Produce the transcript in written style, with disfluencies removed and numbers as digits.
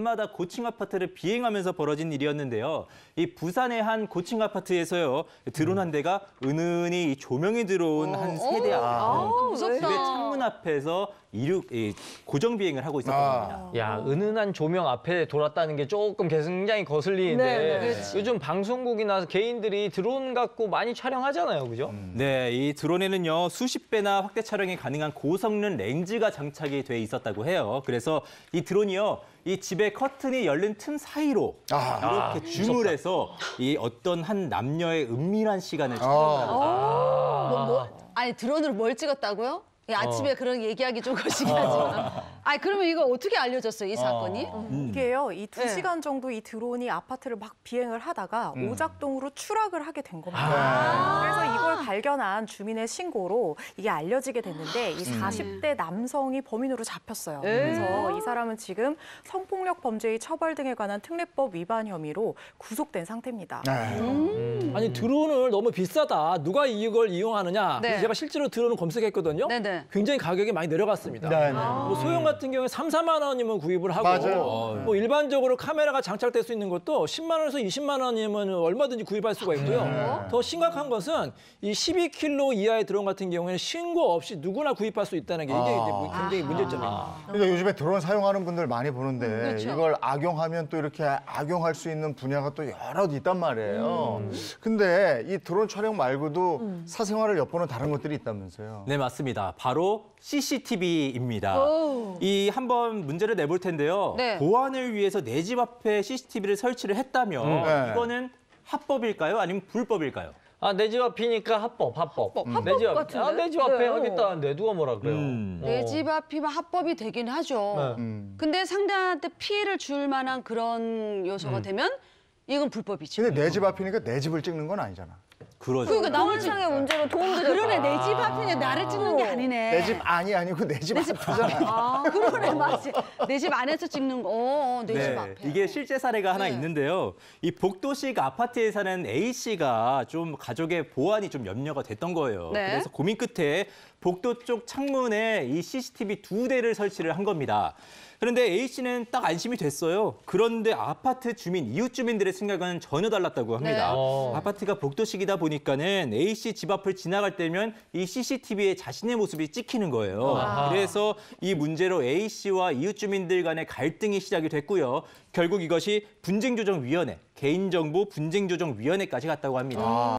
밤마다 고층 아파트를 비행하면서 벌어진 일이었는데요. 이 부산의 한 고층 아파트에서요. 드론 한 대가 은은히 조명이 들어온 한 세대 앞에서 무섭다. 집의 창문 앞에서 고정 비행을 하고 있었던 겁니다. 야, 은은한 조명 앞에 돌았다는 게 조금 굉장히 거슬리는데 네. 요즘 방송국이나 개인들이 드론 갖고 많이 촬영하잖아요, 그죠? 네, 이 드론에는요 수십 배나 확대 촬영이 가능한 고성능 렌즈가 장착이 돼 있었다고 해요. 그래서 이 드론이요 이 집의 커튼이 열린 틈 사이로 이렇게 줌을 해서 이 어떤 한 남녀의 은밀한 시간을 촬영을 합니다. 아니 드론으로 뭘 찍었다고요? 아침에 그런 얘기하기 좀 거시기 하지만. 아니 그러면 이거 어떻게 알려졌어요, 이 사건이? 이게요, 이 2시간 정도 이 드론이 아파트를 막 비행을 하다가 오작동으로 추락을 하게 된 겁니다. 그래서 이걸 발견한 주민의 신고로 이게 알려지게 됐는데 이 40대 남성이 범인으로 잡혔어요. 그래서 이 사람은 지금 성폭력 범죄의 처벌 등에 관한 특례법 위반 혐의로 구속된 상태입니다. 아니 드론을 너무 비싸다. 누가 이걸 이용하느냐. 네. 그래서 제가 실제로 드론을 검색했거든요. 네네. 굉장히 가격이 많이 내려갔습니다. 네. 뭐 소형 같은 경우에 3, 4만 원이면 구입을 하고 맞아요. 뭐 일반적으로 카메라가 장착될 수 있는 것도 10만 원에서 20만 원이면 얼마든지 구입할 수가 있고요. 더 심각한 것은 이 12kg 이하의 드론 같은 경우에는 신고 없이 누구나 구입할 수 있다는 게 이게 이제 굉장히 문제점입니다. 그러니까 요즘에 드론 사용하는 분들 많이 보는데 그렇죠. 이걸 악용하면 또 이렇게 악용할 수 있는 분야가 또 여러 있단 말이에요. 근데 이 드론 촬영 말고도 사생활을 엿보는 다른 것들이 있다면서요. 네, 맞습니다. 바로 CCTV입니다. 이 한번 문제를 내볼 텐데요. 네. 보안을 위해서 내 집 앞에 CCTV를 설치를 했다면 네. 이거는 합법일까요? 아니면 불법일까요? 아, 내 집 앞이니까 합법. 내 집 같은데? 내 집 앞에 네. 하겠다는데 누가 뭐라 그래요? 내 집 앞이면 합법이 되긴 하죠. 근데 상대한테 피해를 줄 만한 그런 요소가 되면 이건 불법이죠. 근데 내 집 앞이니까 내 집을 찍는 건 아니잖아. 그러죠. 그러니까 남을 상의 문제로 도움드려. 그러네, 내 집 앞이네. 나를 찍는 게 아니네. 내 집 안이 아니고 내 집 앞이잖아. 그러네, 맞지. 내 집 안에서 찍는 거, 내 집 앞에. 이게 실제 사례가 하나 있는데요. 이 복도식 아파트에 사는 A 씨가 좀 가족의 보안이 좀 염려가 됐던 거예요. 네. 그래서 고민 끝에 복도 쪽 창문에 이 CCTV 2대를 설치를 한 겁니다. 그런데 A 씨는 딱 안심이 됐어요. 그런데 아파트 주민, 이웃 주민들의 생각은 전혀 달랐다고 합니다. 아파트가 복도식이다 보니까는 A 씨 집 앞을 지나갈 때면 이 CCTV에 자신의 모습이 찍히는 거예요. 그래서 이 문제로 A 씨와 이웃 주민들 간의 갈등이 시작이 됐고요. 결국 이것이 분쟁조정위원회, 개인정보 분쟁조정위원회까지 갔다고 합니다.